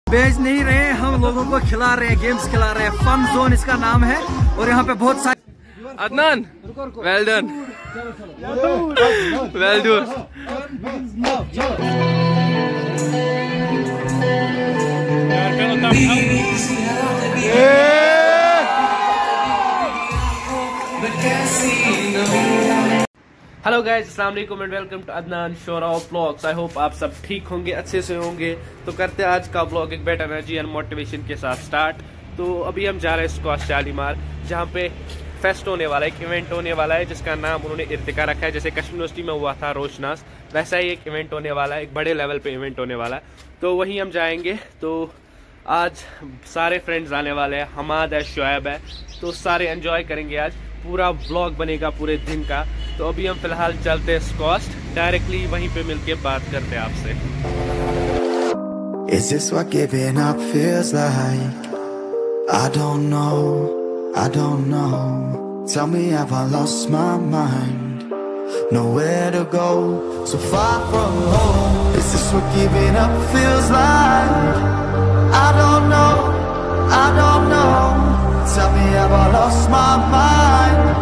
बेच नहीं रहे, हम लोगों को खिला रहे हैं, गेम्स खिला रहे हैं। फन जोन इसका नाम है और यहाँ पे बहुत सारे। Adnan, well done, well done. Hello guys, अस्सलाम वालेकुम and welcome to Adnan Shora vlogs. I hope आप सब ठीक होंगे, अच्छे से होंगे। तो करते हैं आज का व्लॉग एक बेटर एनर्जी एंड मोटिवेशन के साथ स्टार्ट। तो अभी हम जा रहे हैं स्क्वाश शालीमार, जहाँ पे फेस्ट होने वाला है, एक इवेंट होने वाला है जिसका नाम उन्होंने इर्तिका रखा है। जैसे कश्मीर यूनिवर्सिटी में हुआ था रोशनास, वैसा ही एक इवेंट होने वाला है, एक बड़े लेवल पे इवेंट होने वाला है। तो वहीं हम जाएंगे। तो आज सारे फ्रेंड्स आने वाले हैं, हमाद है, शुएब है, तो सारे एंजॉय करेंगे। आज पूरा व्लॉग बनेगा पूरे दिन का। तो अभी हम फिलहाल चलते हैं स्क्वाश, डायरेक्टली वहीं पे मिलके बात करते हैं आपसे। Is this what giving up feels like? I don't know, I don't know. Tell me, have I lost my mind? Nowhere to go, so far from home. Is this what giving up feels like? I don't know, I don't know. Tell me, have I lost my mind?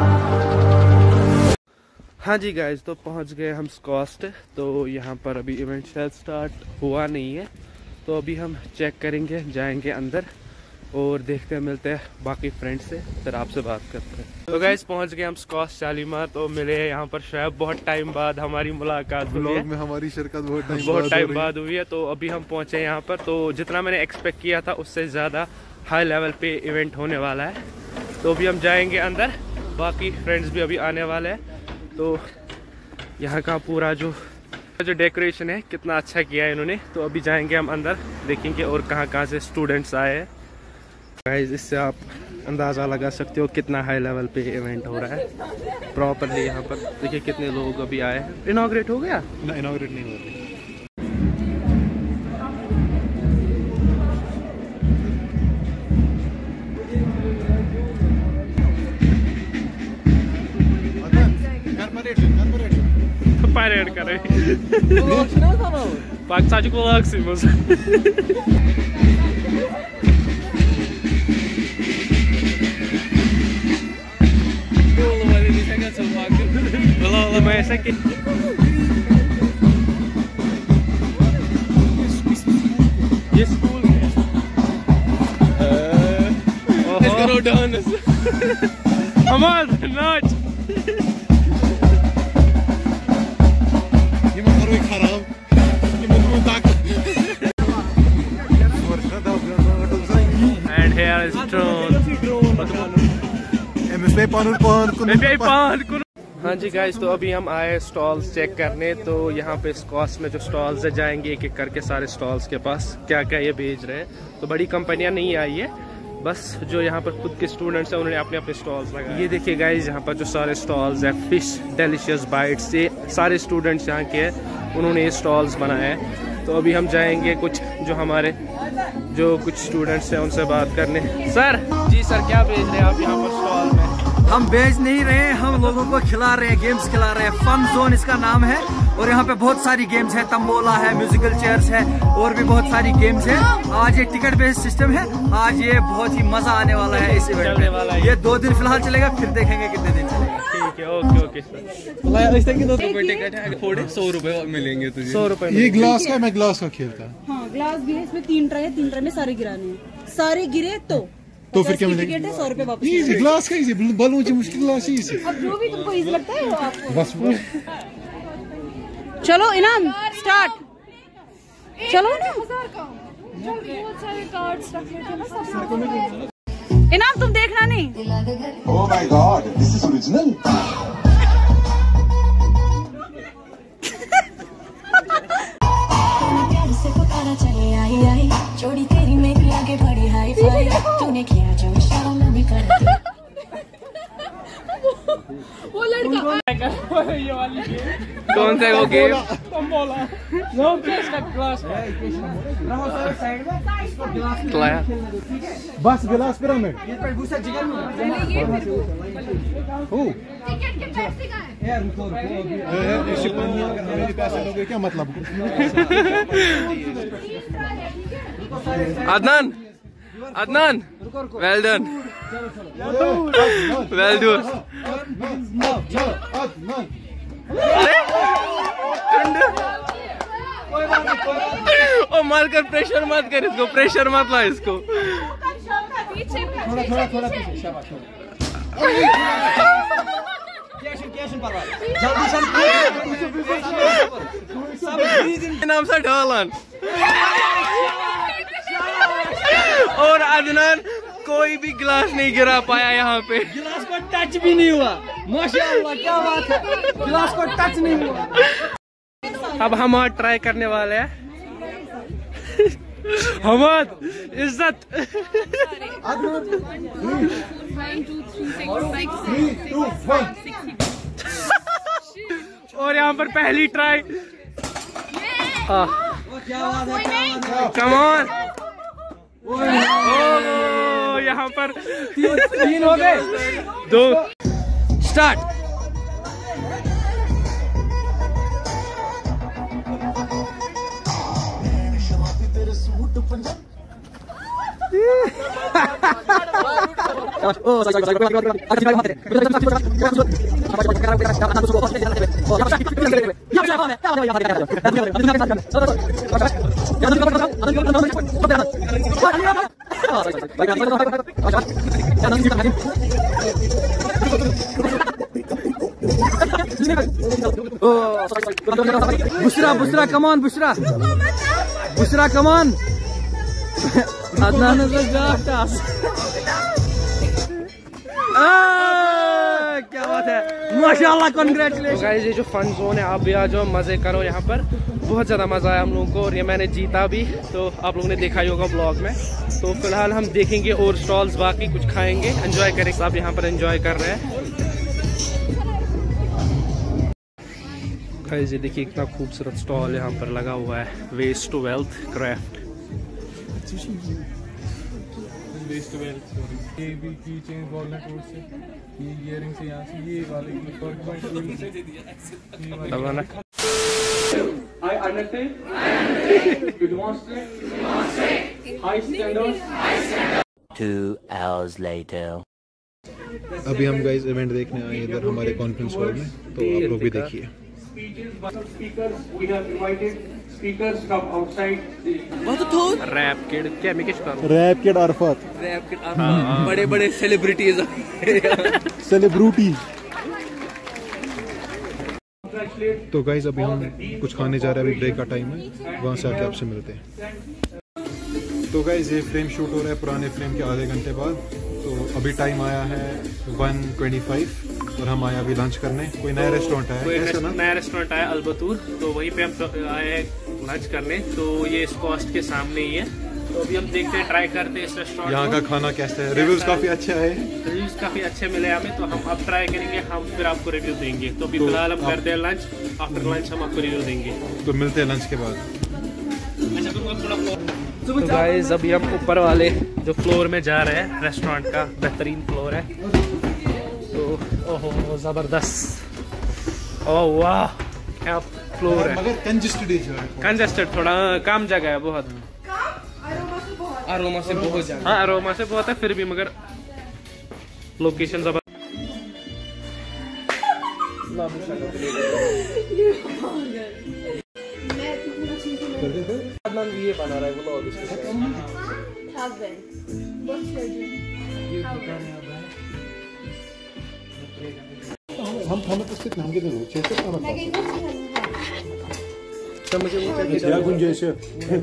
हाँ जी guys, तो पहुंच गए हम squash. तो यहाँ पर अभी event शायद स्टार्ट हुआ नहीं है, तो अभी हम चेक करेंगे, जाएंगे अंदर और देखते हैं, मिलते हैं बाकी फ्रेंड से, फिर आपसे बात करते हैं। तो गाइज पहुंच गए हम स्क्वाश शालीमार। तो मिले यहाँ पर शायद बहुत टाइम बाद हमारी मुलाकात हुई है, में हमारी शिरकत बहुत टाइम बाद हुई है। तो अभी हम पहुंचे यहाँ पर। तो जितना मैंने एक्सपेक्ट किया था उससे ज़्यादा हाई लेवल पे इवेंट होने वाला है। तो अभी हम जाएंगे अंदर, बाकी फ्रेंड्स भी अभी आने वाले हैं। तो यहाँ का पूरा जो डेकोरेशन है कितना अच्छा किया है इन्होंने। तो अभी जाएंगे हम अंदर, देखेंगे और कहाँ से स्टूडेंट्स आए हैं। गाइस, इससे आप अंदाज़ा लगा सकते हो कितना हाई लेवल पे इवेंट हो रहा है प्रॉपरली। यहाँ पर देखिए कितने लोग अभी आए हैं। इनॉग्रेट हो गया ना? इनॉग्रेट नहीं हो रहा। Parede कर रहे पाकिस्तान को लाग सी मज़ मैं ऐसा कि ये स्कूल इसको डांस हमारा नाच and here is drone. हाँ जी गाइस, तो अभी हम आए स्टॉल्स चेक करने। तो यहाँ पे स्क्वाश में जो स्टॉल्स है, जाएंगे एक एक करके सारे स्टॉल्स के पास, क्या क्या ये भेज रहे हैं। तो बड़ी कंपनियां नहीं आई है, बस जो यहाँ पर खुद के स्टूडेंट्स हैं उन्होंने अपने अपने स्टॉल्स लगाए। ये देखिए गाइस, यहाँ पर जो सारे स्टॉल्स है, फिश डिलीशियस बाइट्स, ये सारे स्टूडेंट्स यहाँ के हैं, उन्होंने ये स्टॉल्स बनाए हैं। तो अभी हम जाएंगे कुछ कुछ स्टूडेंट्स हैं उनसे बात करने। सर जी, सर क्या भेज रहे हैं आप यहाँ पर स्टॉल में? हम बेच नहीं रहे, हम लोगों को खिला रहे हैं, गेम्स खिला रहे हैं। फन जोन इसका नाम है और यहाँ पे बहुत सारी गेम्स है, तंबोला है, म्यूजिकल चेयर्स है और भी बहुत सारी गेम्स है। आज ये टिकट बेस्ड सिस्टम है, आज ये बहुत ही मजा आने वाला है इस इवेंट में। ये 2 दिन फिलहाल चलेगा, फिर देखेंगे कितने दिन चलेगा। ठीक है, ओके ओके सर। टिकट है 100 रुपए मिलेंगे तुझे। 100 रुपए। ये ग्लास का, मैं ग्लास का खेलता। हाँ, ग्लास भी है, इसमें 3 ट्रे है, 3 ट्रे में सारे गिराने हैं, सारे गिरे तो फिर क्या मिलेगा? 100 रुपए वापस। इजी ग्लास का, इजी बलून से मुश्किल ग्लास इजी। अब जो भी तुमको इजी लगता है वो आपको। बस चलो इनाम स्टार्ट, चलो इनाम तुम देखना नहीं। Oh my God, this is original. जोड़ी तेरी मेरी आगे बढ़ी हाई फाई, तूने किया जो इशारा मैं भी कर दी। वो लड़का ये वाली कौन सा वो गेम? बस गिलास पिरामिड। क्या मतलब? Adnan, Adnan, well done. Well done. ओ मारकर प्रेशर मत कर इसको, प्रेशर मत ला इसको। थोड़ा पीछे, शाबाश। नाम से ढालन और अदनान कोई भी गिलास नहीं गिरा पाया यहाँ पे। गिलास को टच भी नहीं हुआ, माशाअल्लाह क्या बात है, गिलास को टच नहीं हुआ। अब हम और ट्राई करने वाले हैं। हमद इज्जत। और यहाँ पर पहली ट्राई। Come on. यहाँ पर तीन हो गए, 2 start. Bushra Bushra come on, Bushra Bushra come on. Adnan क्या बात है, माशाअल्लाह, कांग्रेचुलेशन। गाइस ये जो फन जोन है, आप भी आ जाओ, मजे करो यहाँ पर। बहुत ज्यादा मजा आया हम लोगों को और ये मैंने जीता भी, तो आप लोगों ने देखा ही होगा ब्लॉग में। तो फिलहाल हम देखेंगे और स्टॉल्स, बाकी कुछ खाएंगे, एंजॉय करेंगे। आप यहाँ पर एंजॉय कर रहे हैं। गाइस ये देखिए कितना खूबसूरत स्टॉल यहाँ पर लगा हुआ है, waste to wealth craft. Waste to wealth, ये भी की चेन वॉलनट वुड से, ये इयरिंग से, यहाँ से ये वाले I understand. You demonstrate. High standards. 2 hours later. अभी हम गाइस इवेंट देखने आए इधर हमारे कॉन्फ्रेंस हॉल में, तो आप लोग भी देखिए। रैप किड क्या मैं किस करूं? Rap kid Arfat, rap kid Arfat, बड़े बड़े सेलिब्रिटीज, सेलिब्रिटी। तो गाइस अभी हम कुछ खाने जा रहे हैं, अभी ब्रेक का टाइम है, वहाँ से आके आपसे मिलते हैं। तो गाइस ये फ्रेम शूट हो रहा है पुराने फ्रेम के आधे घंटे बाद। तो अभी टाइम आया है 1:25 और हम आए अभी लंच करने। कोई नया रेस्टोरेंट आया, नया रेस्टोरेंट आया अलबतूर, तो वहीं पे हम आए हैं लंच करने। तो ये इस कॉस्ट के सामने ही है। तो अभी हम देखते हैं, ट्राई करते हैं इस रेस्टोरेंट। यहाँ का खाना कैसा है? रिव्यूज काफी अच्छे आए, रिव्यूज काफी अच्छे मिले हमें, तो हम अब ट्राई करेंगे, हम फिर आपको रिव्यू देंगे। तो अभी फिलहाल हम करते हैं लंच, आफ्टर लंच हम आपको रिव्यू देंगे। तो मिलते हैं लंच के बाद। तो गाइस अभी हम ऊपर वाले जो फ्लोर में जा रहे हैं, रेस्टोरेंट का बेहतरीन फ्लोर है। तो ओहो जबरदस्त, ओह वाह क्या फ्लोर है। मगर कंजेस्टेड थोड़ा कम जगह है बहुत। अरोमा से बहुत ज्यादा। हाँ अरोमा से बहुत है, फिर भी मगर लोकेशन जबरदस्त। ये बना रहा है व्लॉग हम हमके दे तो मुझे वो क्या गुंजाइश है?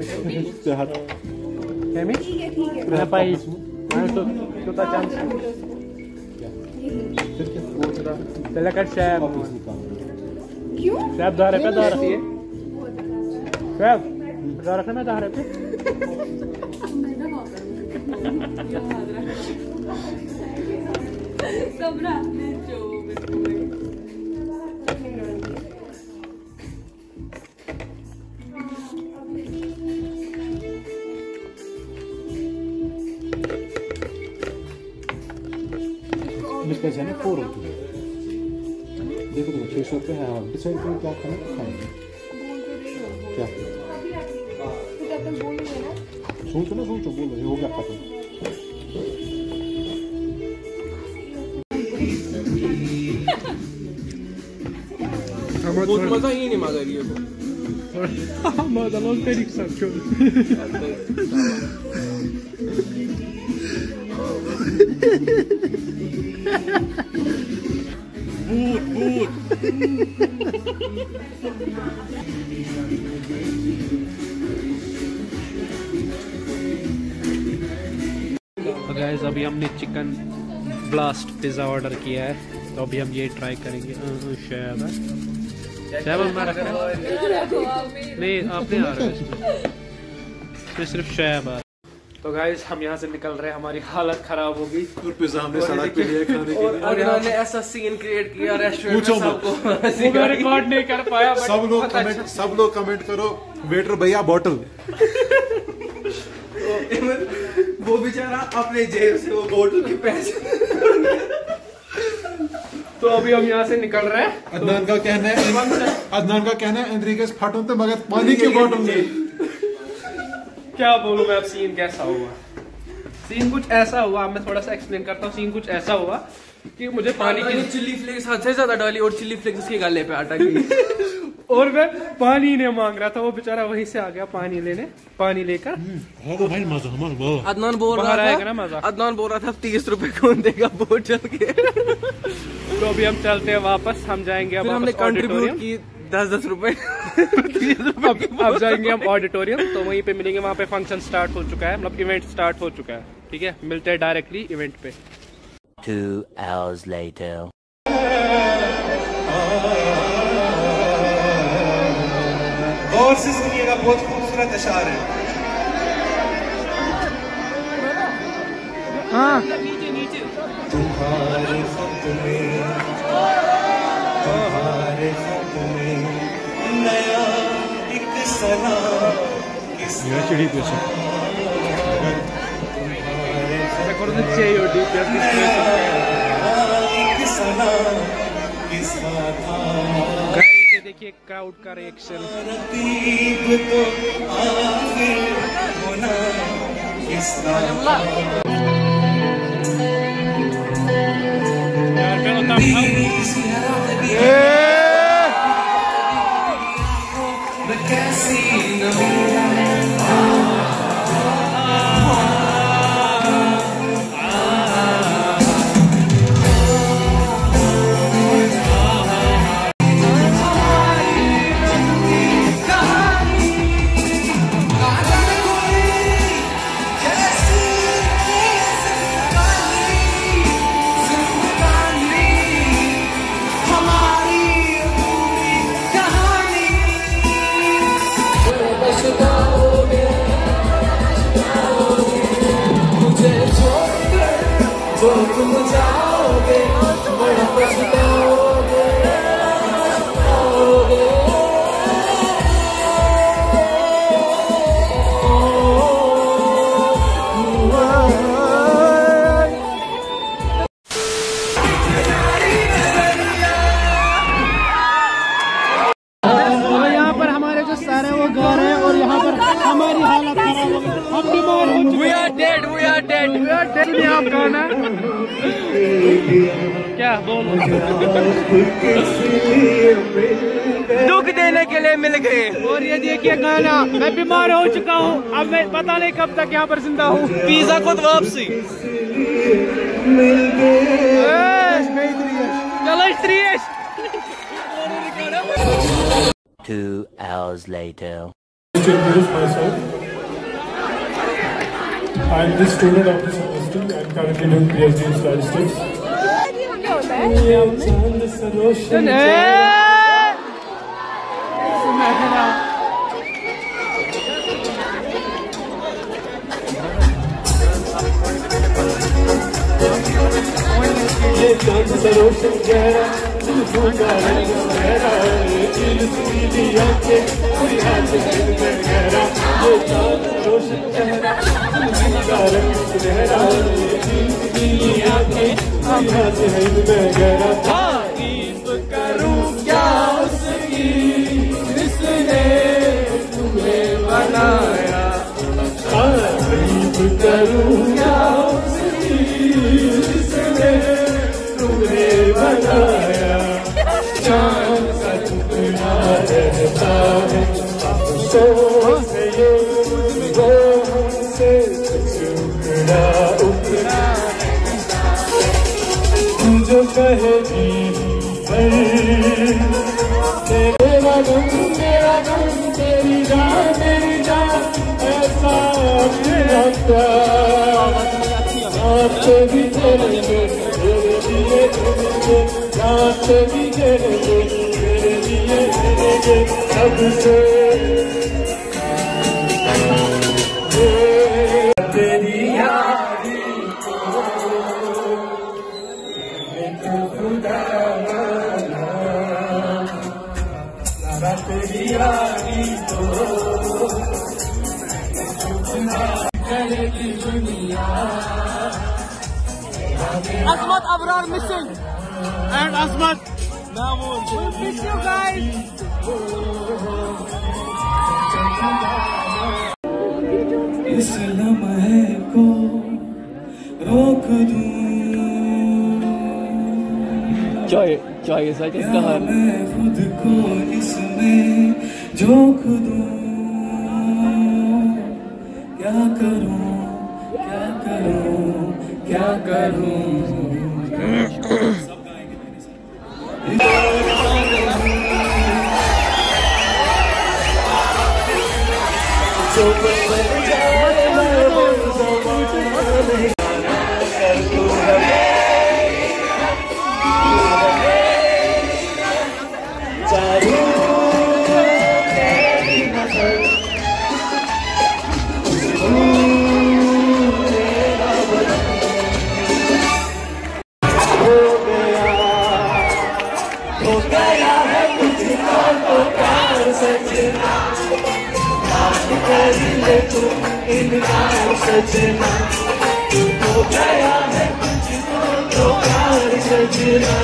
पैसे ना 4 रुपये। देखो तो 600 रुपये है। डिसाइड करो क्या खाना खाएंगे। क्या सोचो ना, सोचो, बोलो ये हो गया खत्म। बहुत मजा ही नहीं मजा रही है मजा लोग तेरी सब छोड़ भूत गाइस अभी हमने चिकन ब्लास्ट पिज़्ज़ा ऑर्डर किया है, तो अभी हम ये ट्राई करेंगे। नहीं आपने आ रहा है इसमें सिर्फ शैब। तो गाइस हम यहाँ से निकल रहे हैं, हमारी हालत खराब हो गई और पिज़्ज़ा हमने सड़क पे लिया खाने के लिए, और इन्होंने ऐसा सीन क्रिएट किया रेस्टोरेंट में, सबको रिकॉर्ड नहीं कर पाया। सब लोग कमेंट करो वेटर भैया बॉटल। वो बेचारा अपने जेब से वो बोतल के पैसे तो अभी हम यहाँ से निकल रहे हैं। अदनान का कहना है एनरिकेस फाटो तो मगर पानी की बोतल नहीं। क्या बोलूं मैं अब, सीन कैसा हुआ। सीन कुछ ऐसा हुआ, मैं थोड़ा सा एक्सप्लेन करता हूँ। सीन कुछ ऐसा हुआ कि मुझे पानी की चिल्ली फ्लेक्स हद से ज्यादा डाली और चिल्ली फ्लेक्स उसके गले पे अटक गई और मैं पानी नहीं मांग रहा था, वो बेचारा वहीं से आ गया पानी लेने, पानी लेकर। अदनान बोल रहा था 30 रुपए कौन देगा बोतल के। तो अभी हम चलते हैं वापस, हम जाएंगे अब हमने कंट्रीब्यूट की 10-10 रुपए अब जाएंगे हम ऑडिटोरियम, तो वहीं पे मिलेंगे। वहाँ पे फंक्शन स्टार्ट हो चुका है, मतलब इवेंट स्टार्ट हो चुका है। ठीक है, मिलते हैं डायरेक्टली इवेंट पे। 2 hours later. गौर से सुनिएगा, बहुत खूबसूरत अशार है। हाँ तुम्हारे खत में नया एक सलाम चिड़ी पे देखिए क्राउड का रिएक्शन। आप गाना क्या बोलो, दुख देने के लिए मिल गए। और ये देखिए गाना, मैं बीमार हो चुका हूँ, अब मैं पता नहीं कब तक यहाँ पर जिंदा हूँ। पिज़्ज़ा खुद वापसी। चलो 2 hours later. I'm the student of this university. I'm currently doing PhD in statistics. करूं क्या उसकी जिसने तुम्हें बनाया। करूं क्या जिसने तुमने बनाया, चांद सा टुकड़ा रहता है अफसोस है ये वो हमसे टुकड़ा उकड़ा, तू जो कहे जी तेरा गम तेरी जान ऐसा लगता, जाते भी चलेंगे तेरे लिए चलेंगे, जाते भी चलेंगे तेरे लिए चलेंगे, सबसे तेरी यारी को खुदा तेरी यारी तो करेगी दुनिया। Azmat Abrar missing and Azmat we miss you guys. इस लम्हे को रोक दूं, Joy is like a gun. मैं खुद को इसमें झोंक दूं, क्या करूं क्या करूं क्या करूं। सजना हो गया है तुझको प्यार सजना।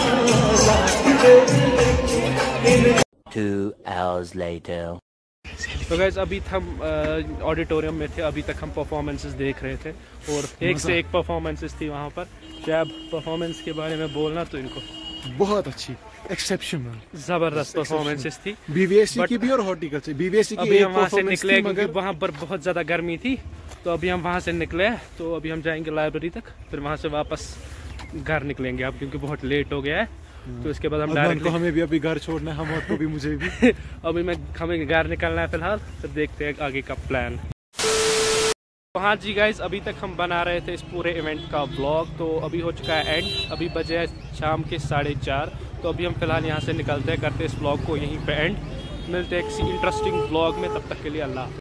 2 hours later. तो गाइस अभी हम ऑडिटोरियम में थे, अभी तक हम परफॉर्मेंसेस देख रहे थे और एक से एक परफॉर्मेंसेस थी वहाँ पर। क्या परफॉर्मेंस के बारे में बोलना तो इनको बहुत अच्छी एक्सेप्शनल जबरदस्त परफॉर्मेंसेस थी बीवीएससी की भी और हॉर्टिकल्चर बीवीएससी की। अभी हम वहाँ से निकले क्योंकि वहाँ पर बहुत ज्यादा गर्मी थी, तो अभी हम वहाँ से निकले, तो अभी हम जाएंगे लाइब्रेरी तक, फिर वहाँ से वापस घर निकलेंगे अब क्योंकि बहुत लेट हो गया है। तो इसके बाद हम डायरेक्ट हमें भी अभी घर छोड़ना है, हम और को भी मुझे भी अभी हमें घर निकलना है फिलहाल, फिर देखते हैं आगे का प्लान। तो हाँ जी गाइस, अभी तक हम बना रहे थे इस पूरे इवेंट का व्लॉग, तो अभी हो चुका है एंड, अभी बजे है शाम के 4:30। तो अभी हम फिलहाल यहाँ से निकलते हैं, करते हैं इस व्लॉग को यहीं पे एंड। मिलते हैं किसी इंटरेस्टिंग व्लॉग में, तब तक के लिए अल्लाह।